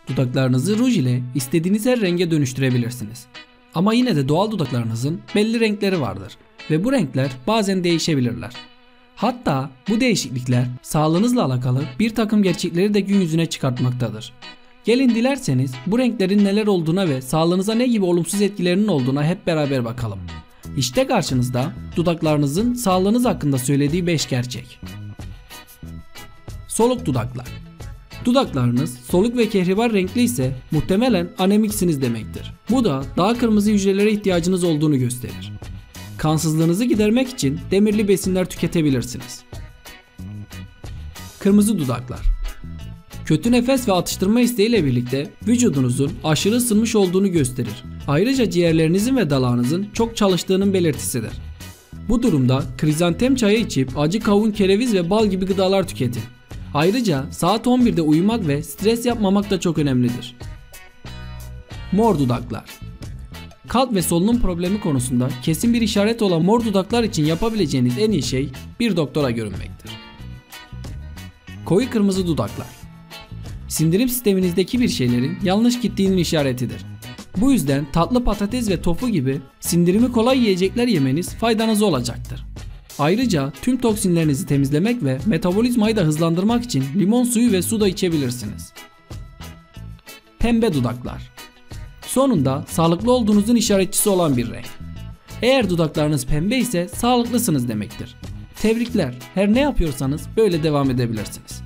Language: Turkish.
Dudaklarınızı ruj ile istediğiniz her renge dönüştürebilirsiniz. Ama yine de doğal dudaklarınızın belli renkleri vardır ve bu renkler bazen değişebilirler. Hatta bu değişiklikler sağlığınızla alakalı bir takım gerçekleri de gün yüzüne çıkartmaktadır. Gelin dilerseniz bu renklerin neler olduğuna ve sağlığınıza ne gibi olumsuz etkilerinin olduğuna hep beraber bakalım. İşte karşınızda dudaklarınızın sağlığınız hakkında söylediği 5 gerçek. Soluk dudaklar. Dudaklarınız soluk ve kehribar renkli ise muhtemelen anemiksiniz demektir. Bu da daha kırmızı hücrelere ihtiyacınız olduğunu gösterir. Kansızlığınızı gidermek için demirli besinler tüketebilirsiniz. Kırmızı dudaklar. Kötü nefes ve atıştırma isteğiyle birlikte vücudunuzun aşırı ısınmış olduğunu gösterir. Ayrıca ciğerlerinizin ve dalağınızın çok çalıştığının belirtisidir. Bu durumda krizantem çayı içip acı kavun, kereviz ve bal gibi gıdalar tüketin. Ayrıca saat 11'de uyumak ve stres yapmamak da çok önemlidir. Mor dudaklar. Kalp ve solunum problemi konusunda kesin bir işaret olan mor dudaklar için yapabileceğiniz en iyi şey bir doktora görünmektir. Koyu kırmızı dudaklar. Sindirim sisteminizdeki bir şeylerin yanlış gittiğinin işaretidir. Bu yüzden tatlı patates ve tofu gibi sindirimi kolay yiyecekler yemeniz faydanıza olacaktır. Ayrıca tüm toksinlerinizi temizlemek ve metabolizmayı da hızlandırmak için limon suyu ve su da içebilirsiniz. Pembe dudaklar. Sonunda sağlıklı olduğunuzun işaretçisi olan bir renk. Eğer dudaklarınız pembe ise sağlıklısınız demektir. Tebrikler, her ne yapıyorsanız böyle devam edebilirsiniz.